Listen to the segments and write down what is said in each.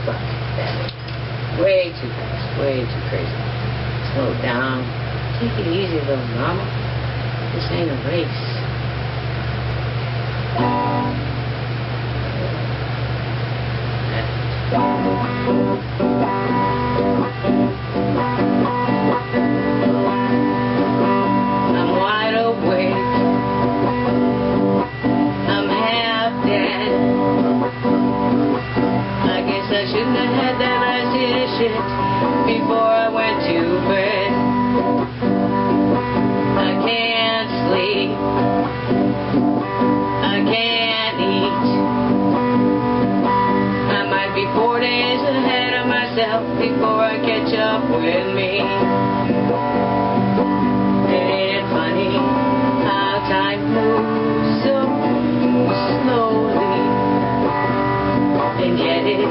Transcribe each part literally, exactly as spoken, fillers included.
truck that way. Way too fast, way too crazy. Slow down. Take it easy, little mama. This ain't a race. I'm wide awake. I'm half dead. I guess I shouldn't have had that last hit of shit before I went to bed. I can't sleep. I can't eat. I might be four days ahead of myself before I catch up with me. Ain't it funny how time moves so slowly, and yet it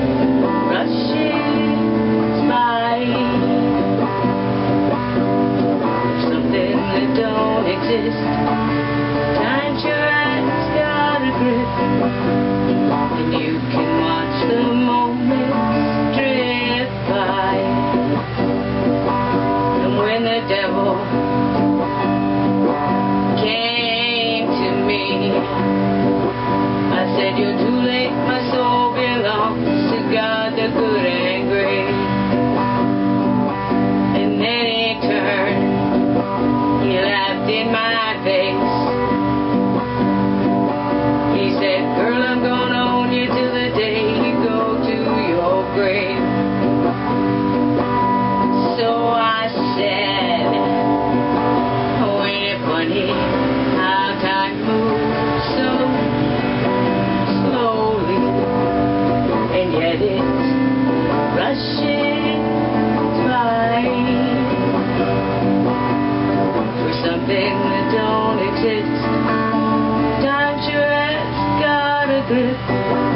rushes by. Something that don't exist. Time sure has got a grip, and you can watch the moments drift by. And when the devil came to me, I said, you're too late, my soul belongs to God the good and great. And then he turned, he laughed in my face. He said, girl, I'm gonna own you till the day you go to your grave. So I said, oh, ain't it funny how time moves so slowly, and yet it rushes by. For something that don't exist, time sure has got a grip.